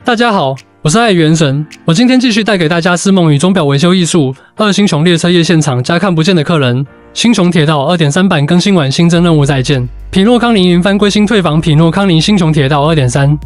大家好，我是爱元神。我今天继续带给大家《思梦与钟表维修艺术2星穹列车夜现场》加看不见的客人。星穹铁道 2.3 版更新完新增任务再见。匹诺康尼云帆归心退防匹诺康尼星穹铁道 2.3。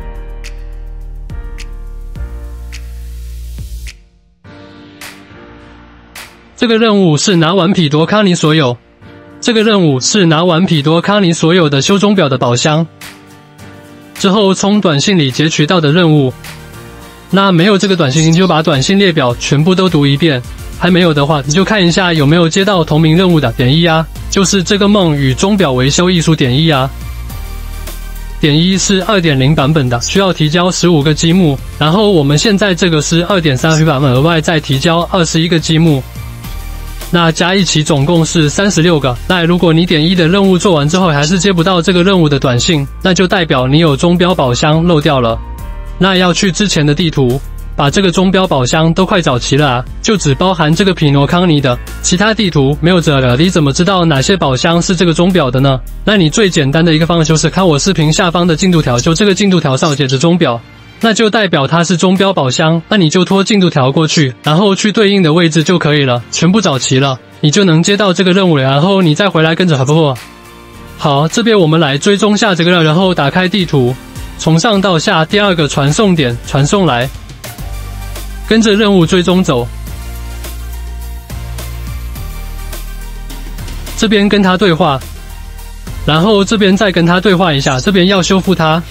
这个任务是拿完匹多康尼所有。这个任务是拿完匹多康尼所有的修钟表的宝箱之后，从短信里截取到的任务。那没有这个短信，你就把短信列表全部都读一遍。还没有的话，你就看一下有没有接到同名任务的。点1啊，就是这个梦与钟表维修艺术点1啊。点1是 2.0 版本的，需要提交15个积木。然后我们现在这个是 2.3 版本，额外再提交21个积木。那加一起总共是36个。那如果你点1的任务做完之后还是接不到这个任务的短信，那就代表你有钟表宝箱漏掉了。那要去之前的地图，把这个钟表宝箱都快找齐了啊，就只包含这个匹诺康尼的，其他地图没有这个。你怎么知道哪些宝箱是这个钟表的呢？那你最简单的一个方法就是看我视频下方的进度条，就这个进度条上写着钟表。那就代表它是钟表宝箱，那你就拖进度条过去，然后去对应的位置就可以了，全部找齐了，你就能接到这个任务了，然后你再回来跟着好，这边我们来追踪下这个任务，然后打开地图，从上到下第2个传送点传送来，跟着任务追踪走，这边跟他对话，然后这边再跟他对话一下，这边要修复它。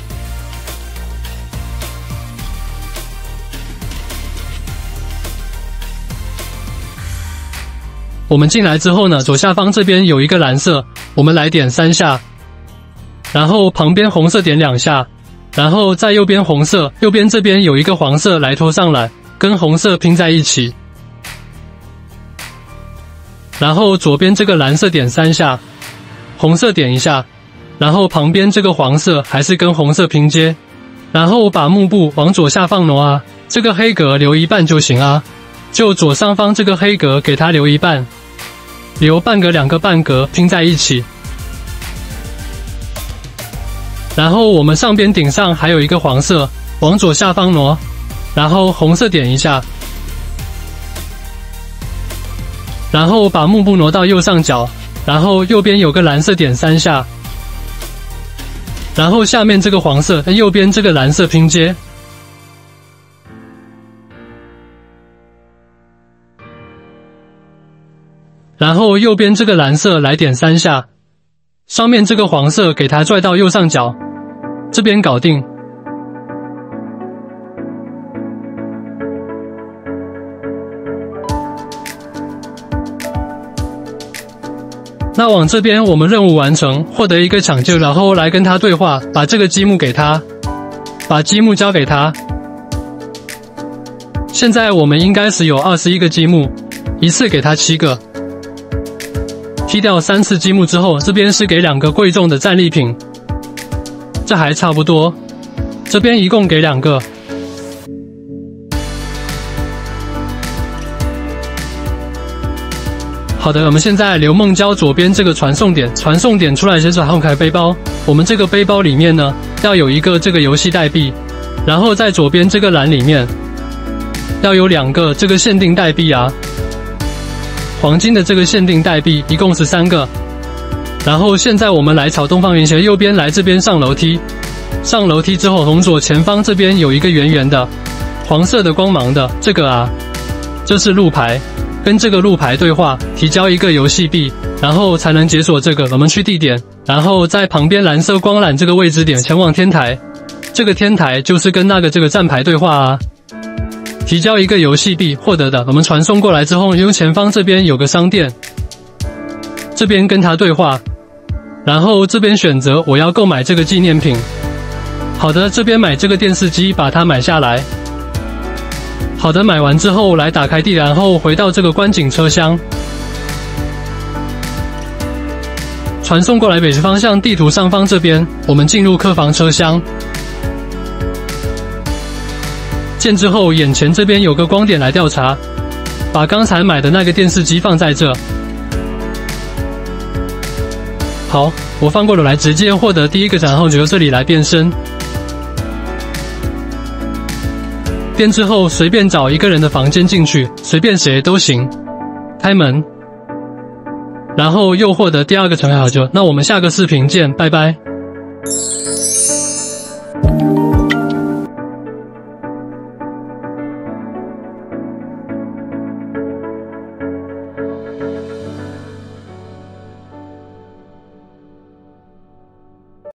我们进来之后呢，左下方这边有一个蓝色，我们来点3下，然后旁边红色点2下，然后在右边红色，右边这边有一个黄色来拖上来，跟红色拼在一起，然后左边这个蓝色点3下，红色点1下，然后旁边这个黄色还是跟红色拼接，然后把幕布往左下方挪啊，这个黑格留一半就行啊，就左上方这个黑格给它留一半。留半格2个半格拼在一起，然后我们上边顶上还有一个黄色，往左下方挪，然后红色点1下，然后把幕布挪到右上角，然后右边有个蓝色点3下，然后下面这个黄色跟右边这个蓝色拼接。然后右边这个蓝色来点3下，上面这个黄色给它拽到右上角，这边搞定。那往这边我们任务完成，获得一个抢救，然后来跟他对话，把这个积木给他，把积木交给他。现在我们应该是有21个积木，一次给他7个。踢掉3次积木之后，这边是给2个贵重的战利品，这还差不多。这边一共给2个。好的，我们现在刘梦娇左边这个传送点，传送点出来之后开背包，我们这个背包里面呢要有一个这个游戏代币，然后在左边这个栏里面要有2个这个限定代币啊。黄金的这个限定代币一共是3个，然后现在我们来朝东方圆斜，右边来这边上楼梯，上楼梯之后从左前方这边有一个圆圆的黄色的光芒的这个啊，这是路牌，跟这个路牌对话，提交一个游戏币，然后才能解锁这个。我们去地点，然后在旁边蓝色光缆这个位置点前往天台，这个天台就是跟那个这个站牌对话啊。提交一个游戏币获得的，我们传送过来之后，因为前方这边有个商店，这边跟他对话，然后这边选择我要购买这个纪念品。好的，这边买这个电视机，把它买下来。好的，买完之后来打开地，然后回到这个观景车厢，传送过来北方向地图上方这边，我们进入客房车厢。键之后，眼前这边有个光点来调查，把刚才买的那个电视机放在这。好，我翻过头来直接获得第一个展后，由这里来变身。 编之后随便找一个人的房间进去，随便谁都行。开门，然后又获得第2个尘埃好球。那我们下个视频见，拜拜。